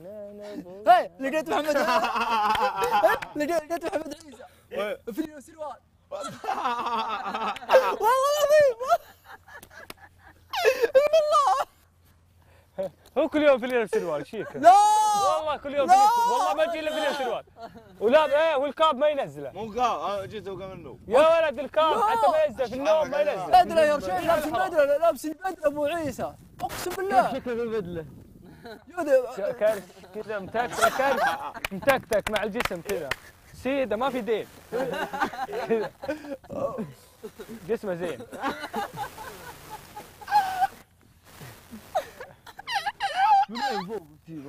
هاي لقيت محمد لقيت محمد عيسى فيديو سروال والله العظيم والله هو كل يوم في ليله سروال شيك. لا والله كل يوم في والله ما تجي الا في ليله سروال. ولا ايه والكاب ما ينزله. مو كاب انا جيت اوقع منه. يا ولد الكاب حتى ما ينزل في النوم ما ينزل. بدله يا رجال لابس البدله لابس البدله ابو عيسى اقسم بالله. شكله في البدله. كذا متكتك مع الجسم كذا. سيده ما في دين. جسمه زين. من وين فوق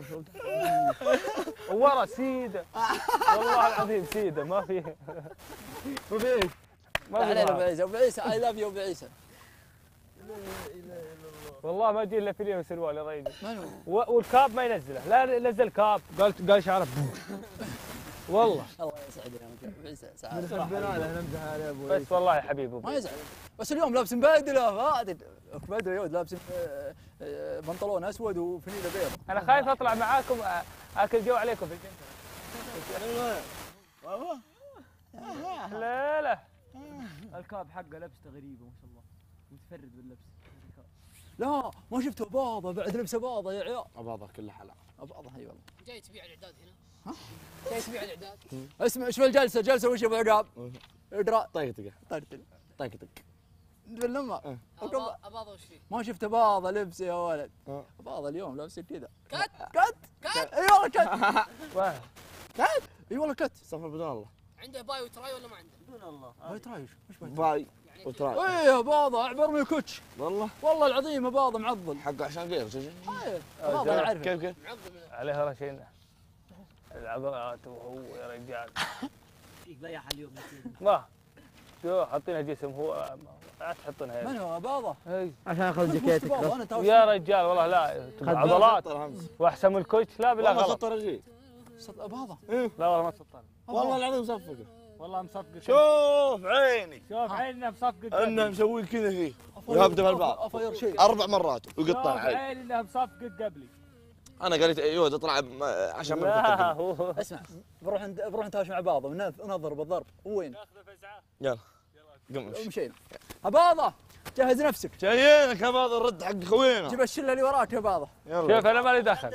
ورا سيده والله العظيم سيده ما في ايش؟ ما في ابو عيسى ابو عيسى اي لاف يو ابو عيسى. والله ما اجي الا في اليوم سروال يا رجل. من والكاب ما ينزله لا نزل كاب قال شعره والله الله يسعدك يا ابو عيسى من حبنا له نمزح عليه ابو بس والله يا حبيبي ما يزعل بس اليوم لابس بدله فادي بدله يود لابس بنطلون اسود وفنيله بيض. انا خايف اطلع معاكم اكل جو عليكم في الجنة. لا الكاب حقه لبسته غريبه ما شاء الله متفرد باللبس. لا ما شفته باضه بعد لبسه باضه يا عيال. اباضه كلها حلا. باضه اي والله. جاي تبيع الاعداد هنا؟ ها؟ جاي تبيع الاعداد؟ اسمع شوف الجلسه جلسه وش ابو عقاب؟ ادرا طقطقه طقطق طقطق باللمه اباضه وش فيه؟ ما شفته باضه لبسه يا ولد. باضه اليوم لابس كذا. كت اي والله كت واحد اي والله كت. استغفر بدون الله. عنده باي وتراي ولا ما عنده؟ بدون الله. باي ترايش وش باي؟ باي وتراي. ايه باضه اعبر من الكوتش والله والله العظيم باضه معضل. حقه عشان غير باضه انا اعرفه. كيف عليها رشين العضلات وهو يا رجال فيك ضيع اليوم ما شو حاطينها جسم هو لا تحطونها من هو باضه؟ عشان اخذ جاكيتك يا رجال والله لا عضلات واحسن من الكوتش لا بلا غلط. خطر رجيل باضه لا والله ما سطر والله العظيم مصفقه. والله مصفق. شوف عيني شوف عيننا مصفق انه مسوي كذا فيه ويهبد في الباب افير شيء 4 مرات ويقطع علي. عيني انها مصفق قبلي. انا قالت ايوه اطلع عشان ما لا هو اسمع بروح نتهاوش مع بعض ونضرب الضرب وين؟ ناخذ فزعه. يلا قم مشينا. اباضه جهز نفسك. جايينك يا باض الرد حق خوينا. جيب الشله اللي وراك يا باضه. يلا شوف انا مالي دخل.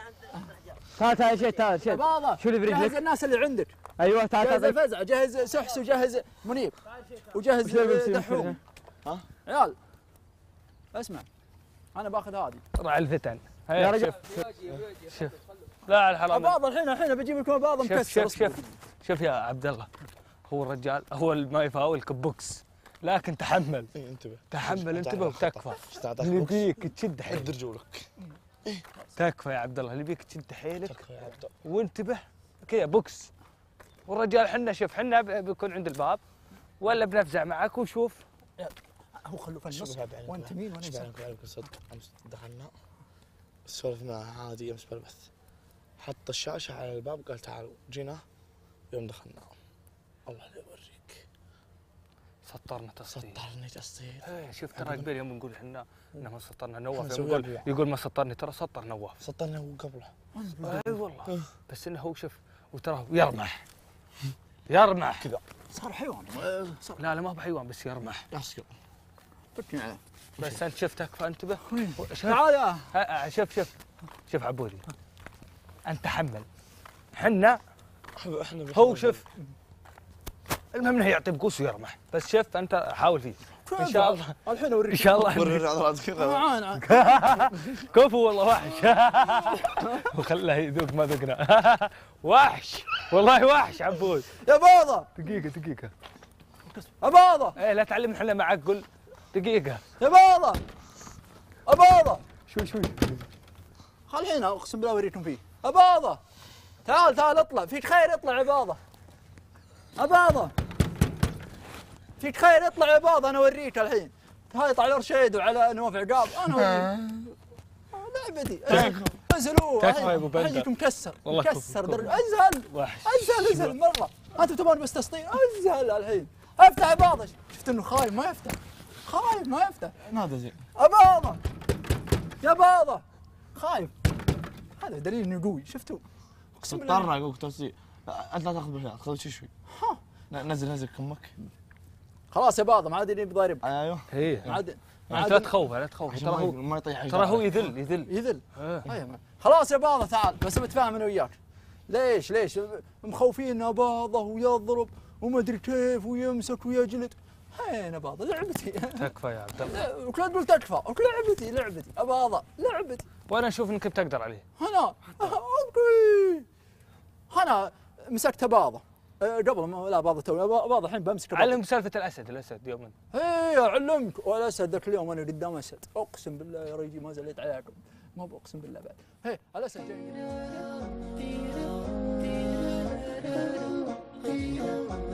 تعال شيء يا باضه شو اللي برجلك؟ جهز الناس اللي عندك. ايوه جهز تعال الفزعه جهز سحس وجهز منيب وجهز دحوم. ها عيال اسمع انا باخذ هذه. رع الفتن. يا رجل شوف لا الحرام. باضه الحين بجيب لكم باضه مكسر. شوف يا عبد الله هو الرجال هو ما يفاولك بوكس لكن تحمل. انتبه تحمل انتبه وتكفى. تعطيك اللي بيك تشد حد حيلك. رجولك. تكفى يا عبد الله اللي بيك تشد حيلك تكفى يا عبد الله. وانتبه كذا بوكس. والرجال حنا شوف حنا بيكون عند الباب ولا بنفزع معك وشوف. هو خلوه في النص وانت مين وانا يسار. صدق امس دخلنا سولفنا عادي امس بالبث. حط الشاشه على الباب قال تعالوا جينا يوم دخلنا الله لا يوريك سطرنا تسطير. سطرني تسطير. شوف ترى قبل يوم نقول احنا انه ما سطرنا نواف نسوي يقول ما سطرني ترى سطر نواف. سطرنا وقبله. اي والله بس انه هو شوف وتراه يرمح كذا صار حيوان. لا ما هو بحيوان بس يرمح. ياسكر فكني عليه. بس انت شفتك فانتبه. تعال شوف عبودي انت تحمل حنا احنا هو شوف المهم انه يعطي بقوس ويرمح بس شوف انت حاول فيه ان شاء الله. الحين اوريك ان شاء الله وريني عضلات كذا. معانا كفو والله وحش. وخلاه يذوق ما ذقنا. وحش والله وحش عبود. يا باضه دقيقة يا باضه ايه لا تعلم احنا معك قل دقيقة يا باضه يا باضه شوي خل الحين اقسم بالله اوريكم فيه. يا باضه تعال اطلع فيك خير اطلع يا باضه. يا باضه فيك خير اطلع يا باضه انا اوريك الحين. هاي على رشيد وعلى نواف عقاب انا اوريك لعبتي. انزلوا تكفى يا ابو بندر الحين مكسر والله مكسر انزل وحش انزل مره. انت تبون بس تسطير انزل الحين افتح يا باضه. شفت انه خايف ما يفتح هذا زين. يا باضه يا باضه خايف هذا دليل انه قوي. شفتوا؟ اقسم بالله. اضطر اقول توصي. انت لا تاخذ بالحياة، خذ شوي. نزل كمك. خلاص يا باضه ما عاد يبي ضارب. ايوه. اي ما عاد انت لا تخوفه لا تخوفه، عشان ما يطيح. ترى هو يذل. يذل. إيه. أيوة. خلاص يا باضه تعال بس بتفاهم انا وياك. ليش مخوفين يا باضه ويضرب وما ادري كيف ويمسك ويجلد. هين يا باضه لعبتي. تكفى يا عبد الله. وكلا تقول تكفى، لعبتي يا باضه لعبتي. وانا اشوف انك بتقدر عليه. انا مسكت باضه قبل ما لا باضه توي باضه الحين بمسك. علم سالفه الاسد يوما. اي اعلمك. والاسد ذاك اليوم انا قدام اسد اقسم بالله يا رجل ما زليت عليكم. ما بقسم بالله بعد. هي الاسد جاي.